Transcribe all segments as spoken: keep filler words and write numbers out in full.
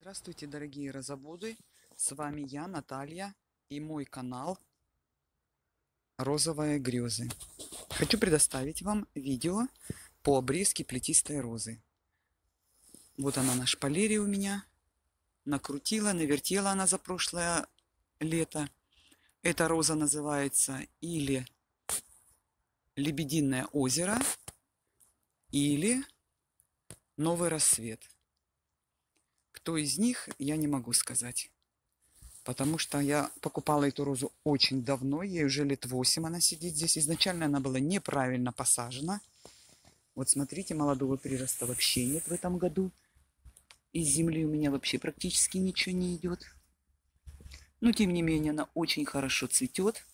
Здравствуйте, дорогие розоводы! С вами я, Наталья, и мой канал Розовые грезы. Хочу предоставить вам видео по обрезке плетистой розы. Вот она на шпалере у меня. Накрутила, навертела она за прошлое лето. Эта роза называется или Лебединое озеро, или Новый рассвет. Кто из них, я не могу сказать. Потому что я покупала эту розу очень давно, ей уже лет восемь она сидит здесь. Изначально она была неправильно посажена. Вот смотрите, молодого прироста вообще нет в этом году. Из земли у меня вообще практически ничего не идет. Но тем не менее она очень хорошо цветет.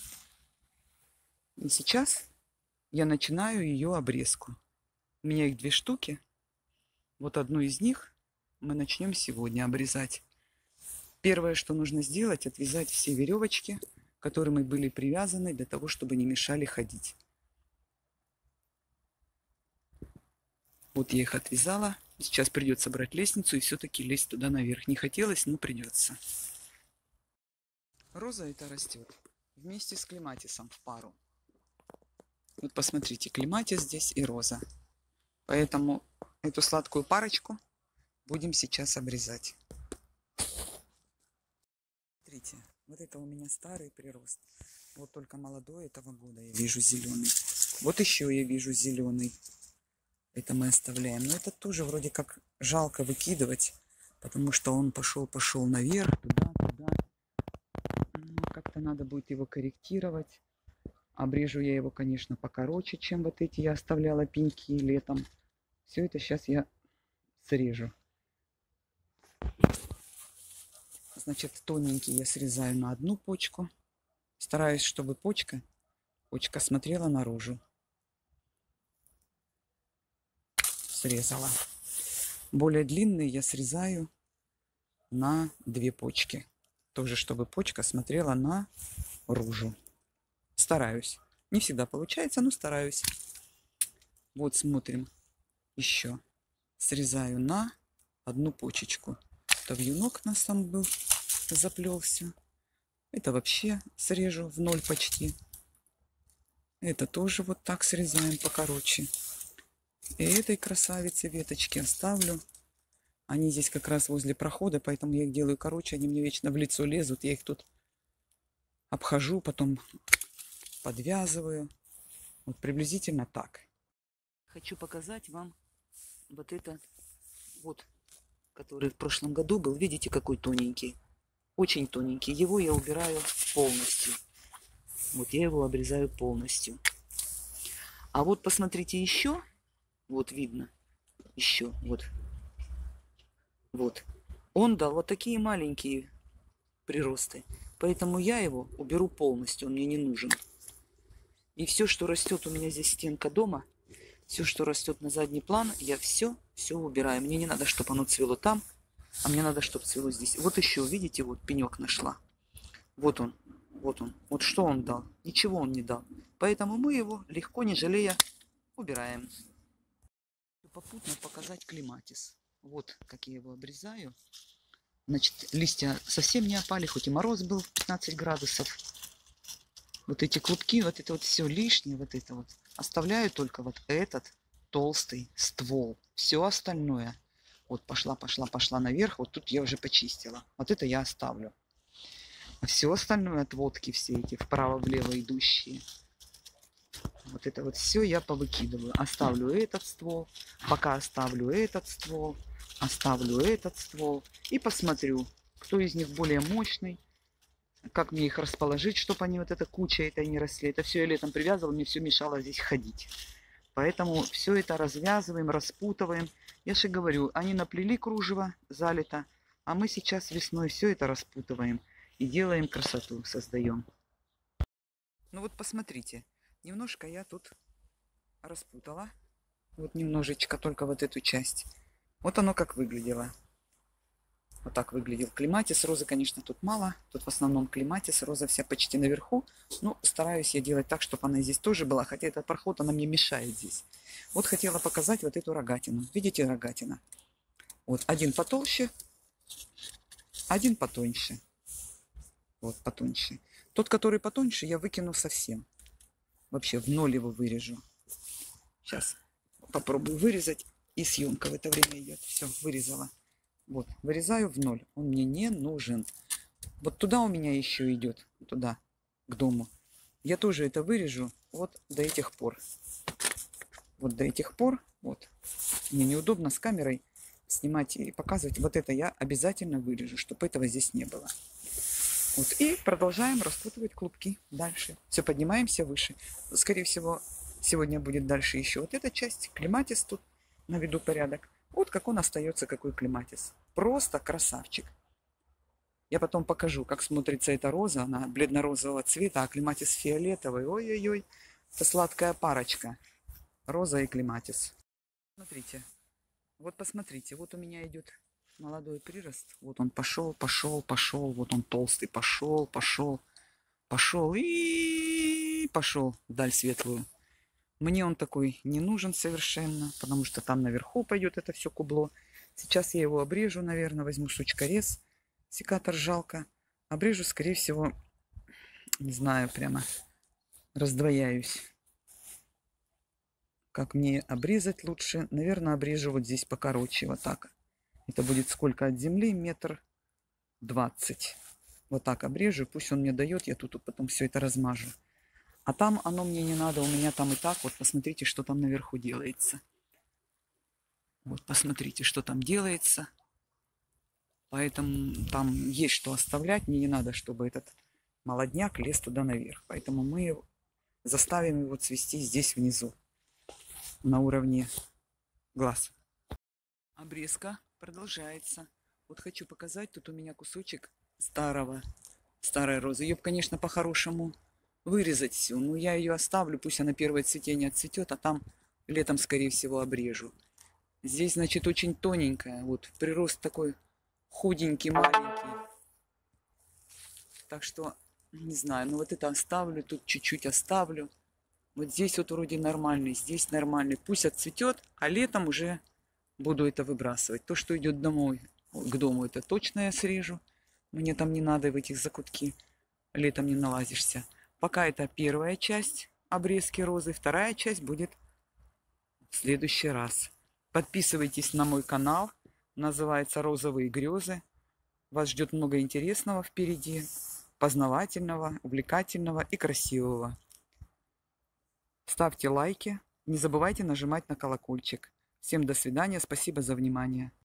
И сейчас я начинаю ее обрезку. У меня их две штуки. Вот одну из них мы начнем сегодня обрезать. Первое, что нужно сделать, отвязать все веревочки, которыми были привязаны, для того, чтобы не мешали ходить. Вот я их отвязала. Сейчас придется брать лестницу и все-таки лезть туда наверх. Не хотелось, но придется. Роза эта растет вместе с клематисом в пару. Вот посмотрите, клематис здесь и роза. Поэтому эту сладкую парочку будем сейчас обрезать. Смотрите, вот это у меня старый прирост. Вот только молодой этого года я вижу зеленый. Вот еще я вижу зеленый. Это мы оставляем. Но это тоже вроде как жалко выкидывать, потому что он пошел-пошел наверх, туда, туда. Ну, как-то надо будет его корректировать. Обрежу я его, конечно, покороче, чем вот эти я оставляла пеньки летом. Все это сейчас я срежу. Значит, тоненький я срезаю на одну почку. Стараюсь, чтобы почка, почка смотрела наружу. Срезала. Более длинные я срезаю на две почки. Тоже, чтобы почка смотрела наружу. Стараюсь. Не всегда получается, но стараюсь. Вот смотрим. Еще срезаю на одну почечку. Это вьюнок у нас там был, заплелся. Это вообще срежу в ноль почти. Это тоже вот так срезаем покороче. И этой красавице веточки оставлю. Они здесь как раз возле прохода, поэтому я их делаю короче. Они мне вечно в лицо лезут. Я их тут обхожу, потом подвязываю. Вот приблизительно так. Хочу показать вам вот это вот, который в прошлом году был. Видите, какой тоненький. Очень тоненький. Его я убираю полностью. Вот я его обрезаю полностью. А вот посмотрите еще. Вот видно. Еще. Вот. Вот. Он дал вот такие маленькие приросты. Поэтому я его уберу полностью. Он мне не нужен. И все, что растет у меня здесь стенка дома, все, что растет на задний план, я все, все убираю. Мне не надо, чтобы оно цвело там, а мне надо, чтобы цвело здесь. Вот еще, видите, вот пенек нашла. Вот он, вот он. Вот что он дал? Ничего он не дал. Поэтому мы его, легко, не жалея, убираем. Попутно показать клематис. Вот как я его обрезаю. Значит, листья совсем не опали, хоть и мороз был пятнадцать градусов. Вот эти клубки, вот это вот все лишнее, вот это вот. Оставляю только вот этот толстый ствол. Все остальное. Вот пошла, пошла, пошла наверх. Вот тут я уже почистила. Вот это я оставлю. А все остальное, отводки все эти, вправо-влево идущие. Вот это вот все я повыкидываю. Оставлю этот ствол. Пока оставлю этот ствол. Оставлю этот ствол. И посмотрю, кто из них более мощный. Как мне их расположить, чтобы они вот эта куча этой не росли. Это все я летом привязывала, мне все мешало здесь ходить. Поэтому все это развязываем, распутываем. Я же говорю, они наплели кружево, залито, а мы сейчас весной все это распутываем и делаем красоту, создаем. Ну вот посмотрите, немножко я тут распутала. Вот немножечко, только вот эту часть. Вот оно как выглядело. Вот так выглядел клематис. Розы, конечно, тут мало. Тут в основном клематис. Роза вся почти наверху. Ну, стараюсь я делать так, чтобы она здесь тоже была. Хотя этот проход, она мне мешает здесь. Вот хотела показать вот эту рогатину. Видите, рогатина? Вот один потолще, Один потоньше. Вот, потоньше. Тот, который потоньше, я выкину совсем. Вообще в ноль его вырежу. Сейчас попробую вырезать. И съемка в это время идет. Все, вырезала. Вот, вырезаю в ноль. Он мне не нужен. Вот туда у меня еще идет. Туда, к дому. Я тоже это вырежу вот до этих пор. Вот до этих пор. Вот. Мне неудобно с камерой снимать и показывать. Вот это я обязательно вырежу, чтобы этого здесь не было. Вот. И продолжаем распутывать клубки дальше. Все, поднимаемся выше. Скорее всего, сегодня будет дальше еще вот эта часть. Клематис тут наведу порядок. Вот как он остается, какой клематис. Просто красавчик. Я потом покажу, как смотрится эта роза. Она бледно-розового цвета, а клематис фиолетовый. Ой-ой-ой, это сладкая парочка. Роза и клематис. Смотрите. Вот посмотрите. Вот у меня идет молодой прирост. Вот он пошел, пошел, пошел. Вот он толстый. Пошел, пошел, пошел и пошел вдаль светлую. Мне он такой не нужен совершенно, потому что там наверху пойдет это все кубло. Сейчас я его обрежу, наверное, возьму сучкорез. Секатор жалко. Обрежу, скорее всего, не знаю, прямо раздвояюсь. Как мне обрезать лучше? Наверное, обрежу вот здесь покороче, вот так. Это будет сколько от земли? Метр двадцать. Вот так обрежу, пусть он мне дает, я тут потом все это размажу. А там оно мне не надо, у меня там и так. Вот посмотрите, что там наверху делается. Вот посмотрите, что там делается. Поэтому там есть что оставлять. Мне не надо, чтобы этот молодняк лез туда наверх. Поэтому мы заставим его цвести здесь внизу, на уровне глаз. Обрезка продолжается. Вот хочу показать, тут у меня кусочек старого, старой розы. Ее, конечно, по-хорошему вырезать всю, но я ее оставлю, пусть она первое цветение отцветет, а там летом, скорее всего, обрежу. Здесь, значит, очень тоненькая, вот прирост такой худенький, маленький. Так что, не знаю, ну вот это оставлю, тут чуть-чуть оставлю. Вот здесь вот вроде нормальный, здесь нормальный. Пусть отцветет, а летом уже буду это выбрасывать. То, что идет домой, к дому, это точно я срежу. Мне там не надо в этих закутки. Летом не налазишься. Пока это первая часть обрезки розы. Вторая часть будет в следующий раз. Подписывайтесь на мой канал. Называется «Розовые грезы». Вас ждет много интересного впереди. Познавательного, увлекательного и красивого. Ставьте лайки. Не забывайте нажимать на колокольчик. Всем до свидания. Спасибо за внимание.